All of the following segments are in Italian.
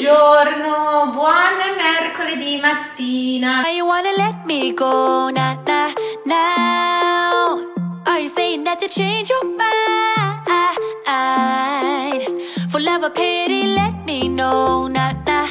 Buongiorno, buon mercoledì mattina. You wanna let me go now, now, now? Are you saying that to change your mind? For love or pity, let me know now, now,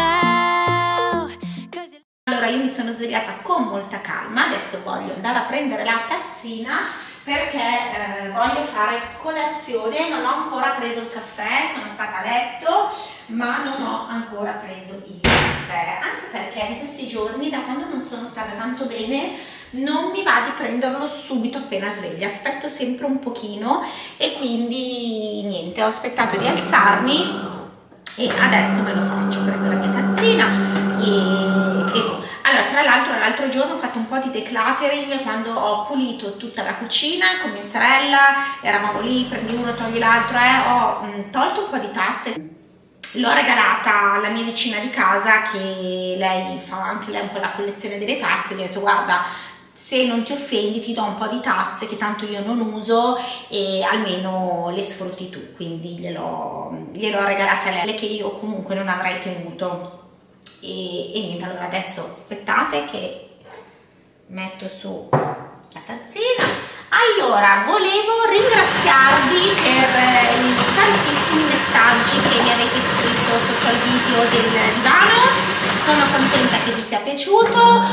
now. Allora, io mi sono svegliata con molta calma, adesso voglio andare a prendere la tazzina perché voglio fare colazione. Non ho ancora preso il caffè, sono stata a letto ma non ho ancora preso il caffè, anche perché in questi giorni, da quando non sono stata tanto bene, non mi va di prenderlo subito appena sveglia, aspetto sempre un pochino e quindi niente, ho aspettato di alzarmi e adesso me lo faccio. Ho preso la mia tazzina e allora, tra l'altro l'altro giorno ho fatto un po' di decluttering quando ho pulito tutta la cucina con mia sorella, eravamo lì, prendi uno, togli l'altro, ho tolto un po' di tazze. L'ho regalata alla mia vicina di casa, che lei fa anche lei un po' la collezione delle tazze. Gli ho detto: guarda, se non ti offendi ti do un po' di tazze che tanto io non uso e almeno le sfrutti tu. Quindi gliel'ho regalate a lei, che io comunque non avrei tenuto. E niente, allora adesso aspettate che metto su la tazzina. Allora, volevo ringraziarvi per i tantissimi messaggi che mi avete scritto sotto il video del divano. Sono contenta che vi sia piaciuto,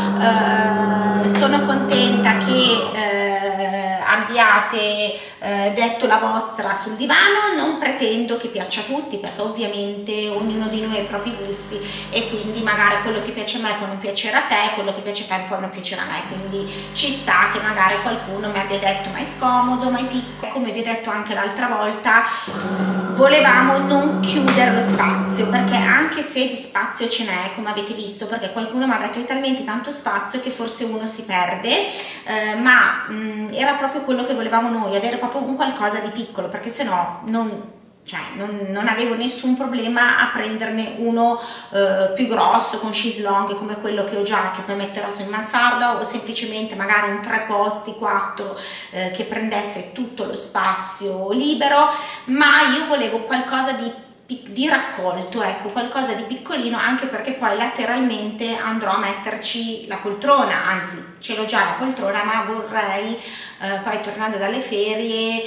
sono contenta che abbiate detto la vostra sul divano. Non pretendo che piaccia a tutti, perché ovviamente ognuno di noi ha i propri gusti e quindi magari quello che piace a me può non piacere a te, quello che piace a te può non piacere a me, quindi ci sta che magari qualcuno mi abbia detto: ma è scomodo, ma è piccolo. Come vi ho detto anche l'altra volta, volevamo non chiudere lo spazio, perché anche se di spazio ce n'è, come avete visto, perché qualcuno mi ha detto: hai talmente tanto spazio che forse uno si perde, ma era proprio quello che volevamo noi, avere proprio un qualcosa di piccolo, perché sennò non avevo nessun problema a prenderne uno più grosso con chaise longue come quello che ho già, che poi metterò su in mansarda, o semplicemente magari un 3 posti 4 che prendesse tutto lo spazio libero. Ma io volevo qualcosa di raccolto, ecco, qualcosa di piccolino, anche perché poi lateralmente andrò a metterci la poltrona, anzi ce l'ho già la poltrona, ma vorrei poi, tornando dalle ferie,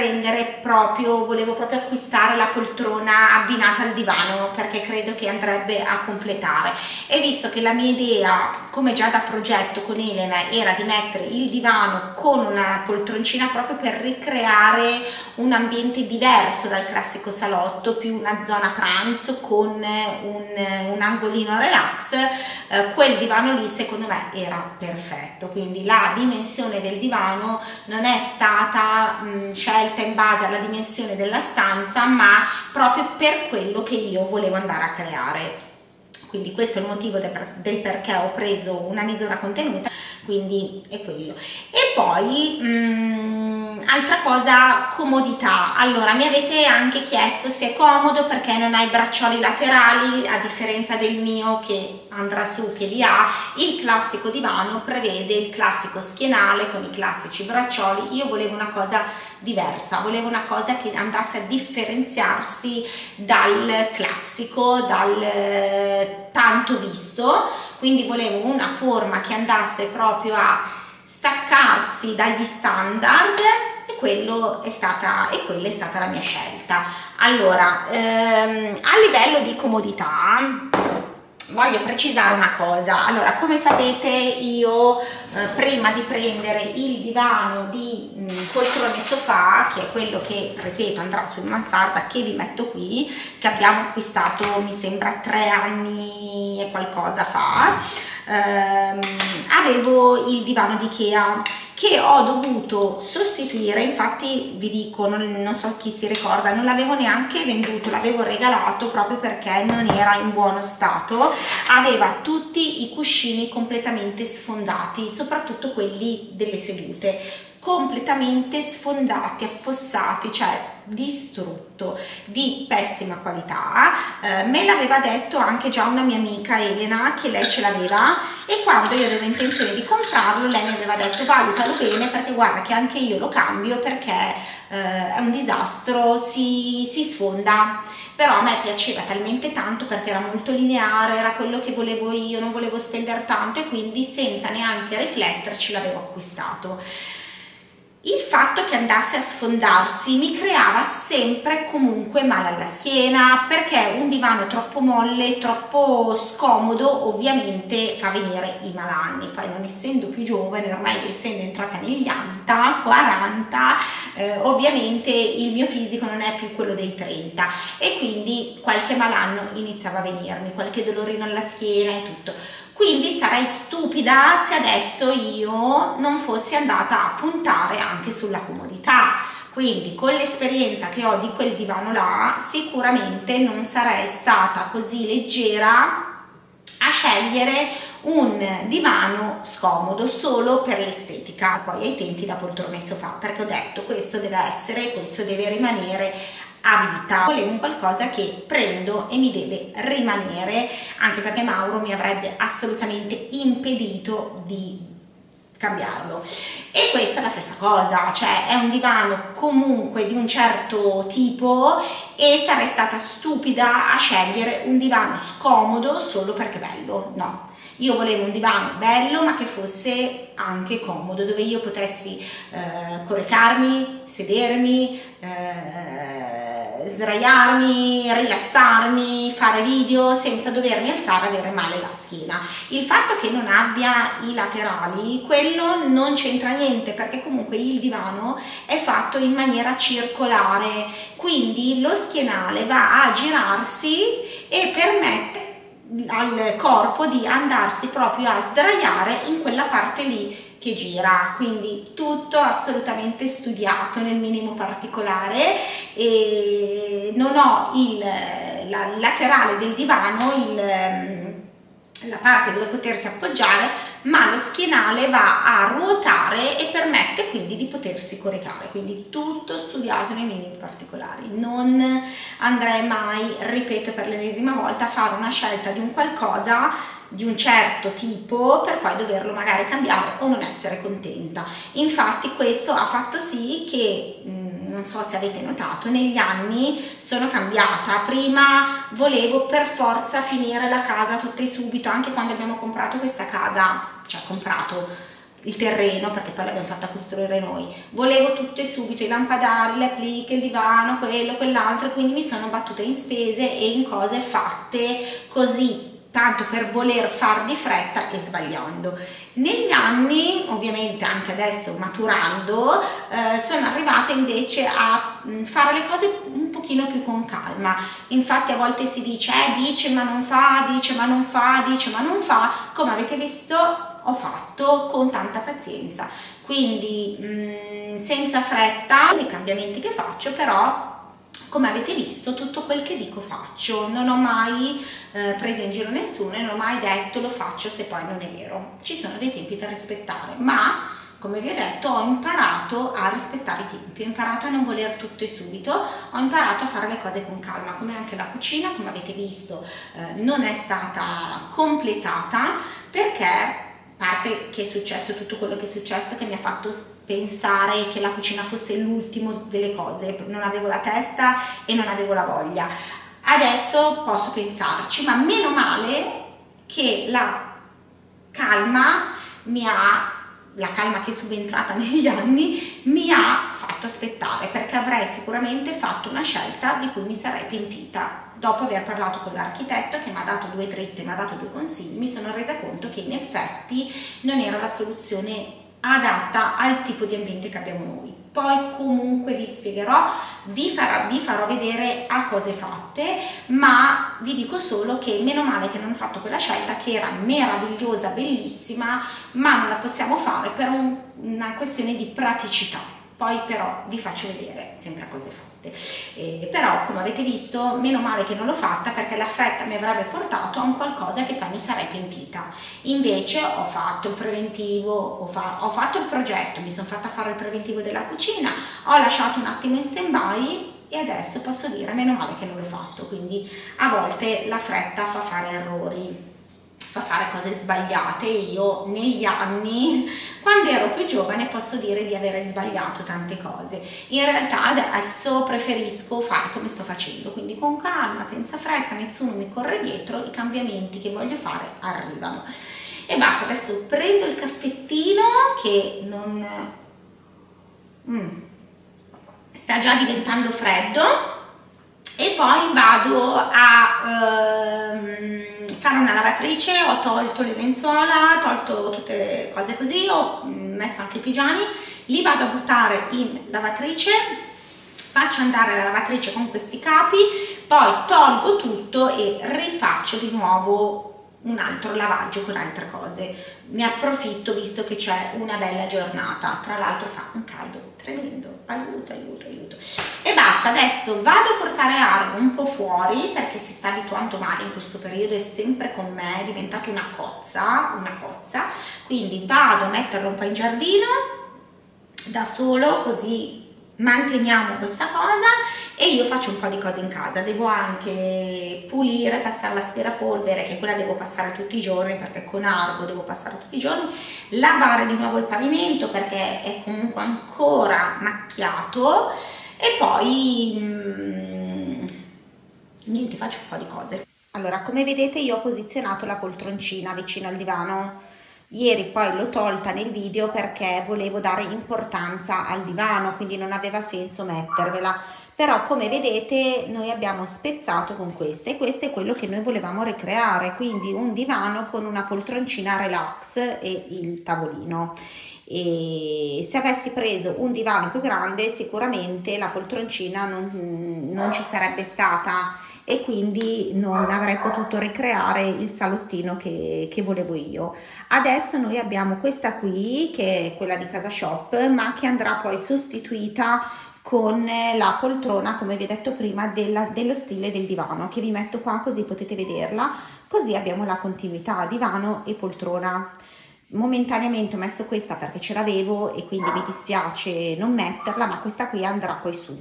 volevo proprio acquistare la poltrona abbinata al divano, perché credo che andrebbe a completare. E visto che la mia idea, come già da progetto con Elena, era di mettere il divano con una poltroncina proprio per ricreare un ambiente diverso dal classico salotto, più una zona pranzo con un angolino relax, quel divano lì secondo me era perfetto. Quindi la dimensione del divano non è stata scelta in base alla dimensione della stanza, ma proprio per quello che io volevo andare a creare. Quindi questo è il motivo del perché ho preso una misura contenuta, quindi è quello. E poi altra cosa, comodità. Allora, mi avete anche chiesto se è comodo perché non ha i braccioli laterali, a differenza del mio che andrà su, che li ha. Il classico divano prevede il classico schienale con i classici braccioli. Io volevo una cosa diversa, volevo una cosa che andasse a differenziarsi dal classico, dal tanto visto, quindi volevo una forma che andasse proprio a staccarsi dagli standard, e quella è stata la mia scelta. Allora, a livello di comodità voglio precisare una cosa. Allora, come sapete, io prima di prendere il divano di poltrone sofà, che è quello che, ripeto, andrà sul mansarda, che vi metto qui, che abbiamo acquistato mi sembra 3 anni e qualcosa fa, avevo il divano di Ikea che ho dovuto sostituire. Infatti vi dico, non so chi si ricorda, non l'avevo neanche venduto, l'avevo regalato proprio perché non era in buono stato, aveva tutti i cuscini completamente sfondati, soprattutto quelli delle sedute, completamente sfondati, affossati, cioè distrutto, di pessima qualità. Me l'aveva detto anche già una mia amica Elena, che lei ce l'aveva, e quando io avevo intenzione di comprarlo lei mi aveva detto valutalo bene perché guarda che anche io lo cambio perché è un disastro, si sfonda. Però a me piaceva talmente tanto perché era molto lineare, era quello che volevo io, non volevo spendere tanto, e quindi senza neanche rifletterci l'avevo acquistato. Il fatto che andasse a sfondarsi mi creava sempre comunque male alla schiena, perché un divano troppo molle, troppo scomodo, ovviamente fa venire i malanni. Poi non essendo più giovane, ormai essendo entrata negli anni 40, ovviamente il mio fisico non è più quello dei 30 e quindi qualche malanno iniziava a venirmi, qualche dolorino alla schiena e tutto. Quindi sarei stupida se adesso io non fossi andata a puntare anche sulla comodità. Quindi con l'esperienza che ho di quel divano là, sicuramente non sarei stata così leggera a scegliere un divano scomodo solo per l'estetica. Poi ai tempi da poltrone e sofà, perché ho detto questo deve essere, questo deve rimanere a vita. Volevo un qualcosa che prendo e mi deve rimanere, anche perché Mauro mi avrebbe assolutamente impedito di cambiarlo. E questa è la stessa cosa, cioè è un divano comunque di un certo tipo e sarei stata stupida a scegliere un divano scomodo solo perché è bello. No, io volevo un divano bello ma che fosse anche comodo, dove io potessi coricarmi, sedermi, sdraiarmi, rilassarmi, fare video senza dovermi alzare e avere male la schiena. Il fatto che non abbia i laterali, quello non c'entra niente, perché comunque il divano è fatto in maniera circolare, quindi lo schienale va a girarsi e permette al corpo di andarsi proprio a sdraiare in quella parte lì che gira, quindi tutto assolutamente studiato nel minimo particolare. E non ho la laterale del divano, la parte dove potersi appoggiare, ma lo schienale va a ruotare e permette quindi di potersi coricare, quindi tutto studiato nei minimi particolari. Non andrei mai, ripeto per l'ennesima volta, a fare una scelta di un qualcosa di un certo tipo per poi doverlo magari cambiare o non essere contenta. Infatti questo ha fatto sì che, non so se avete notato, negli anni sono cambiata. Prima volevo per forza finire la casa tutta e subito, anche quando abbiamo comprato questa casa, cioè comprato il terreno perché poi l'abbiamo fatta costruire noi, volevo tutto e subito, i lampadari, le appliche, il divano, quello, quell'altro, quindi mi sono battuta in spese e in cose fatte così tanto per voler far di fretta e sbagliando. Negli anni, ovviamente anche adesso maturando, sono arrivata invece a fare le cose un pochino più con calma. Infatti a volte si dice dice ma non fa, dice ma non fa, dice ma non fa. Come avete visto ho fatto con tanta pazienza, quindi senza fretta i cambiamenti che faccio, però come avete visto tutto quel che dico faccio, non ho mai preso in giro nessuno e non ho mai detto lo faccio se poi non è vero. Ci sono dei tempi da rispettare, ma come vi ho detto ho imparato a rispettare i tempi, ho imparato a non voler tutto e subito, ho imparato a fare le cose con calma, come anche la cucina, come avete visto non è stata completata perché, a parte che è successo tutto quello che è successo, che mi ha fatto pensare che la cucina fosse l'ultimo delle cose, non avevo la testa e non avevo la voglia. Adesso posso pensarci, ma meno male che la calma che è subentrata negli anni mi ha fatto aspettare, perché avrei sicuramente fatto una scelta di cui mi sarei pentita. Dopo aver parlato con l'architetto che mi ha dato 2 dritte, mi ha dato 2 consigli, mi sono resa conto che in effetti non era la soluzione adatta al tipo di ambiente che abbiamo noi. Poi comunque vi spiegherò, vi farò vedere a cose fatte, ma vi dico solo che meno male che non ho fatto quella scelta, che era meravigliosa, bellissima, ma non la possiamo fare per una questione di praticità. Poi però vi faccio vedere sempre a cose fatte. Però come avete visto meno male che non l'ho fatta, perché la fretta mi avrebbe portato a un qualcosa che poi mi sarei pentita. Invece ho fatto il preventivo, ho fatto il progetto, mi sono fatta fare il preventivo della cucina, ho lasciato un attimo in stand by e adesso posso dire meno male che non l'ho fatto. Quindi a volte la fretta fa fare errori, fa fare cose sbagliate. Io negli anni, quando ero più giovane, posso dire di avere sbagliato tante cose. In realtà adesso preferisco fare come sto facendo, quindi con calma, senza fretta, nessuno mi corre dietro, i cambiamenti che voglio fare arrivano. E basta, adesso prendo il caffettino che non sta già diventando freddo, e poi vado a fare una lavatrice. Ho tolto le lenzuola, ho tolto tutte le cose così, ho messo anche i pigiami, li vado a buttare in lavatrice, faccio andare la lavatrice con questi capi, poi tolgo tutto e rifaccio di nuovo un altro lavaggio con altre cose. Ne approfitto visto che c'è una bella giornata, tra l'altro fa un caldo tremendo, aiuto aiuto aiuto. E basta, adesso vado a portare Argo un po' fuori perché si sta abituando male in questo periodo, è sempre con me, è diventato una cozza, quindi vado a metterlo un po' in giardino da solo, così manteniamo questa cosa, e io faccio un po' di cose in casa. Devo anche pulire, passare l'aspirapolvere, che quella devo passare tutti i giorni perché con Argo devo passare tutti i giorni, lavare di nuovo il pavimento perché è comunque ancora macchiato, e poi niente, faccio un po' di cose. Allora, come vedete io ho posizionato la poltroncina vicino al divano. Ieri poi l'ho tolta nel video perché volevo dare importanza al divano, quindi non aveva senso mettervela, però come vedete noi abbiamo spezzato con questa, e questo è quello che noi volevamo ricreare, quindi un divano con una poltroncina relax e il tavolino. E se avessi preso un divano più grande sicuramente la poltroncina non ci sarebbe stata, e quindi non avrei potuto ricreare il salottino che volevo io. Adesso noi abbiamo questa qui che è quella di Casa Shop, ma che andrà poi sostituita con la poltrona, come vi ho detto prima, dello stile del divano, che vi metto qua così potete vederla, così abbiamo la continuità divano e poltrona. Momentaneamente ho messo questa perché ce l'avevo e quindi mi dispiace non metterla, ma questa qui andrà poi su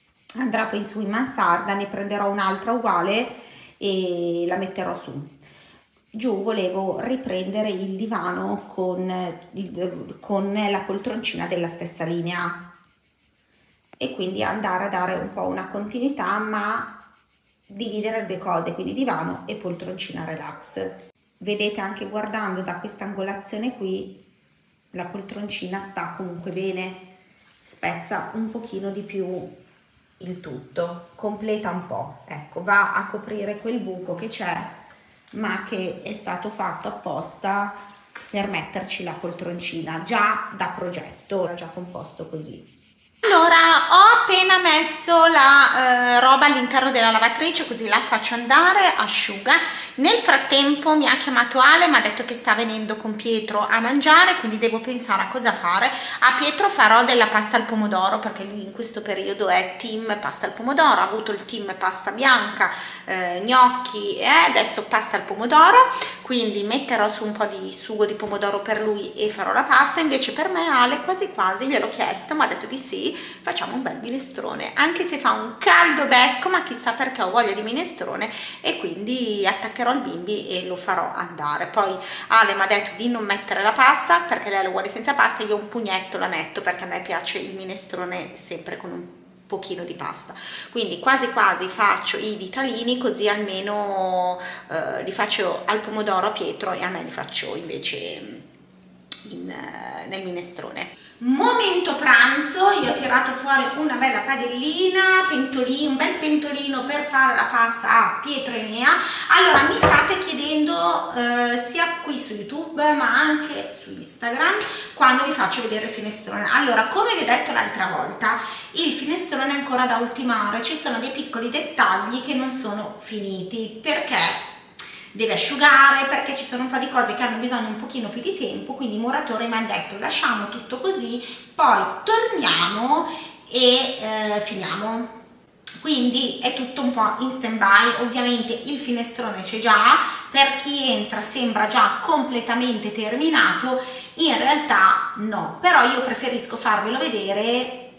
in mansarda, ne prenderò un'altra uguale e la metterò su. Giù volevo riprendere il divano con la poltroncina della stessa linea, e quindi andare a dare un po' una continuità, ma dividere le cose, quindi divano e poltroncina relax. Vedete, anche guardando da questa angolazione qui, la poltroncina sta comunque bene, spezza un pochino di più il tutto, completa un po', ecco, va a coprire quel buco che c'è, ma che è stato fatto apposta per metterci la poltroncina già da progetto, già composto così. Allora, ho appena messo la roba all'interno della lavatrice, così la faccio andare, asciuga. Nel frattempo mi ha chiamato Ale, mi ha detto che sta venendo con Pietro a mangiare, quindi devo pensare a cosa fare. A Pietro farò della pasta al pomodoro, perché lui in questo periodo è team pasta al pomodoro, ha avuto il team pasta bianca, gnocchi, e adesso pasta al pomodoro, quindi metterò su un po' di sugo di pomodoro per lui e farò la pasta. Invece per me Ale quasi quasi, gliel'ho chiesto, mi ha detto di sì, facciamo un bel minestrone, anche se fa un caldo becco, ma chissà perché ho voglia di minestrone, e quindi attaccherò il bimbi e lo farò andare. Poi Ale mi ha detto di non mettere la pasta perché lei lo vuole senza pasta, io un pugnetto la metto perché a me piace il minestrone sempre con un pochino di pasta, quindi quasi quasi faccio i ditalini, così almeno li faccio al pomodoro a Pietro e a me li faccio invece nel minestrone. Momento pranzo, io ho tirato fuori una bella padellina, un bel pentolino per fare la pasta a Pietro e mia. Allora, mi state chiedendo sia qui su YouTube ma anche su Instagram quando vi faccio vedere il finestrone. Allora, come vi ho detto l'altra volta, il finestrone è ancora da ultimare, ci sono dei piccoli dettagli che non sono finiti perché deve asciugare, perché ci sono un po' di cose che hanno bisogno un pochino più di tempo, quindi i muratori mi hanno detto lasciamo tutto così, poi torniamo e finiamo. Quindi è tutto un po' in stand by. Ovviamente il finestrone c'è già, per chi entra sembra già completamente terminato, in realtà no, però io preferisco farvelo vedere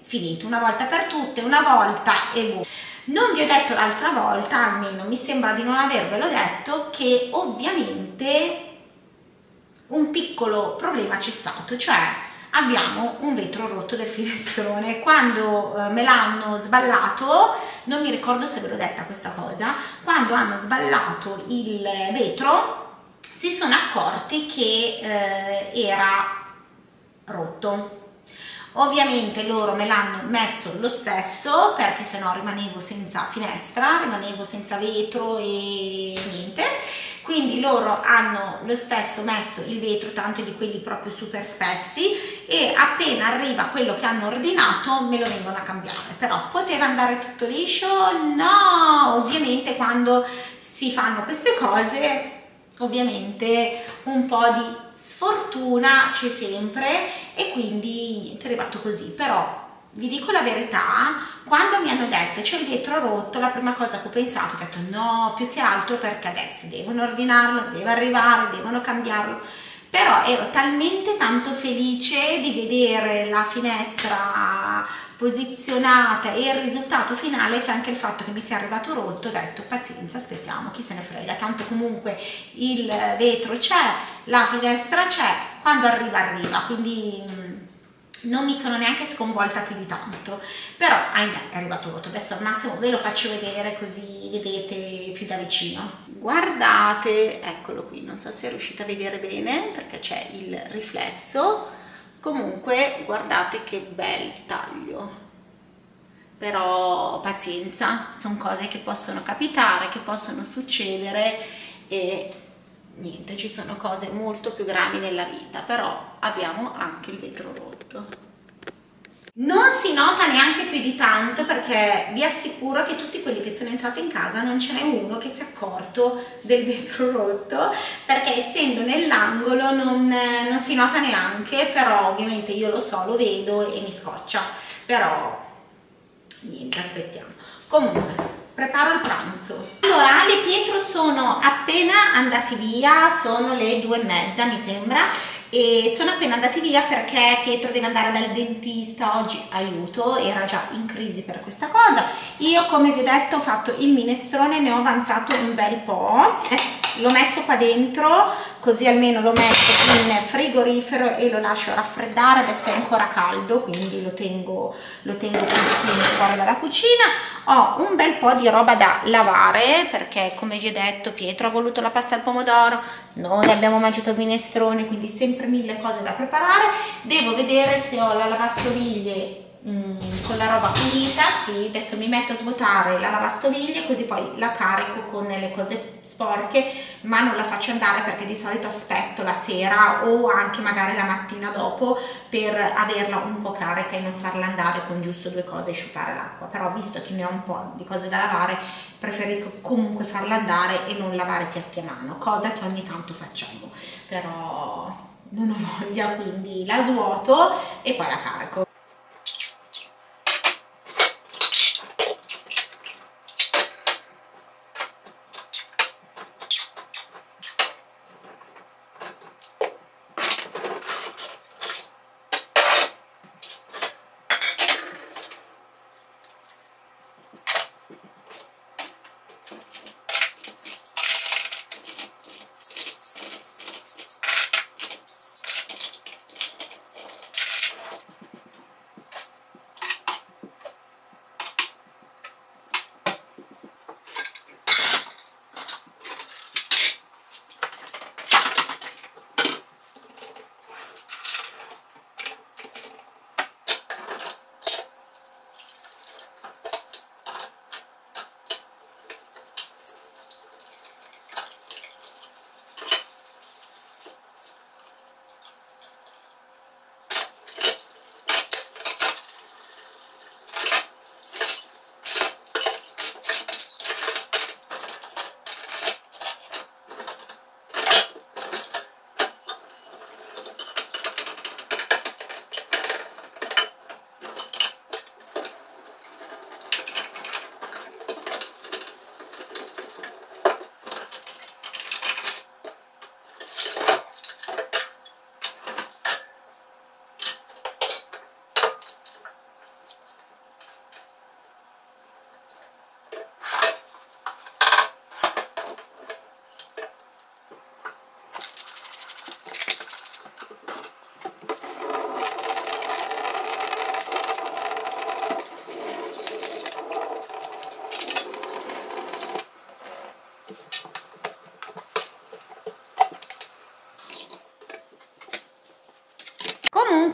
finito, una volta per tutte, una volta e boh. Non vi ho detto l'altra volta, almeno mi sembra di non avervelo detto, che ovviamente un piccolo problema c'è stato, cioè abbiamo un vetro rotto del finestrone. Quando me l'hanno sballato, non mi ricordo se ve l'ho detta questa cosa, quando hanno sballato il vetro si sono accorti che era rotto. Ovviamente loro me l'hanno messo lo stesso, perché sennò rimanevo senza finestra, rimanevo senza vetro e niente. Quindi loro hanno lo stesso messo il vetro, tanto di quelli proprio super spessi, e appena arriva quello che hanno ordinato me lo vengono a cambiare. Però poteva andare tutto liscio? No! Ovviamente quando si fanno queste cose, ovviamente un po' di sfortuna c'è sempre, e quindi niente, è arrivato così. Però vi dico la verità, quando mi hanno detto c'è il vetro rotto, la prima cosa che ho pensato, ho detto no, più che altro perché adesso devono ordinarlo, deve arrivare, devono cambiarlo. Però ero talmente tanto felice di vedere la finestra posizionata e il risultato finale, che anche il fatto che mi sia arrivato rotto, ho detto pazienza, aspettiamo, chi se ne frega, tanto comunque il vetro c'è, la finestra c'è, quando arriva arriva, quindi non mi sono neanche sconvolta più di tanto. Però ahimè è arrivato rotto. Adesso al massimo ve lo faccio vedere così vedete più da vicino. Guardate, eccolo qui, non so se riuscite a vedere bene perché c'è il riflesso. Comunque guardate che bel taglio, però pazienza, sono cose che possono capitare, che possono succedere, e niente, ci sono cose molto più gravi nella vita. Però abbiamo anche il vetro rotto. Non si nota neanche più di tanto, perché vi assicuro che tutti quelli che sono entrati in casa non ce n'è uno che si è accorto del vetro rotto, perché essendo nell'angolo non si nota neanche. Però ovviamente io lo so, lo vedo e mi scoccia. Però niente, aspettiamo. Comunque preparo il pranzo. Allora, Ale e Pietro sono appena andati via, sono le 2:30 mi sembra, e sono appena andati via perché Pietro deve andare dal dentista oggi, aiuto, era già in crisi per questa cosa. Io, come vi ho detto, ho fatto il minestrone, ne ho avanzato un bel po', l'ho messo qua dentro, così almeno lo metto in frigorifero e lo lascio raffreddare. Adesso è ancora caldo, quindi lo tengo fuori dalla cucina. Ho un bel po' di roba da lavare perché, come vi ho detto, Pietro ha voluto la pasta al pomodoro, noi abbiamo mangiato il minestrone, quindi sempre mille cose da preparare. Devo vedere se ho la lavastoviglie con la roba pulita. Sì, adesso mi metto a svuotare la lavastoviglie, così poi la carico con le cose sporche, ma non la faccio andare perché di solito aspetto la sera o anche magari la mattina dopo per averla un po' carica e non farla andare con giusto 2 cose e asciugare l'acqua. Però visto che ne ho un po' di cose da lavare, preferisco comunque farla andare e non lavare i piatti a mano, cosa che ogni tanto facciamo, però non ho voglia, quindi la svuoto e poi la carico.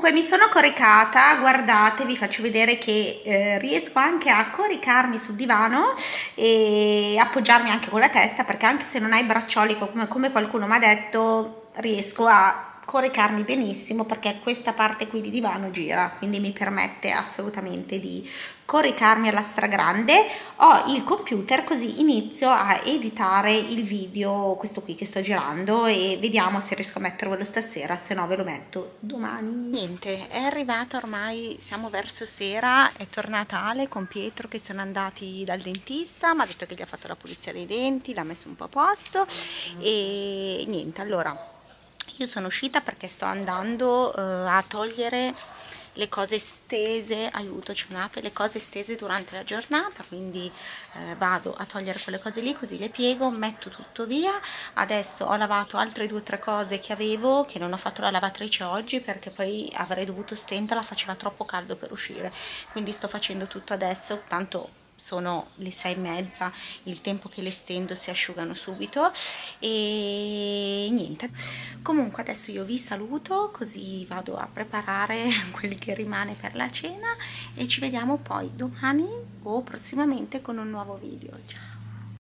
Comunque mi sono coricata, guardate, vi faccio vedere che riesco anche a coricarmi sul divano e appoggiarmi anche con la testa, perché anche se non hai braccioli come qualcuno mi ha detto, riesco a coricarmi benissimo, perché questa parte qui di divano gira, quindi mi permette assolutamente di coricarmi alla stragrande. Ho il computer, così inizio a editare il video, questo qui che sto girando, e vediamo se riesco a mettervelo stasera, se no ve lo metto domani. Niente, è arrivata ormai, siamo verso sera, è tornata Ale con Pietro che sono andati dal dentista, mi ha detto che gli ha fatto la pulizia dei denti, l'ha messo un po' a posto e niente, allora io sono uscita perché sto andando a togliere le cose stese, aiuto, c'è un'ape, le cose stese durante la giornata, quindi vado a togliere quelle cose lì, così le piego, metto tutto via. Adesso ho lavato altre 2 o 3 cose che avevo, che non ho fatto la lavatrice oggi perché poi avrei dovuto stenderla, faceva troppo caldo per uscire, quindi sto facendo tutto adesso, tanto sono le 6:30, il tempo che le stendo si asciugano subito e niente. Comunque adesso io vi saluto, così vado a preparare quelli che rimane per la cena e ci vediamo poi domani o prossimamente con un nuovo video. Ciao!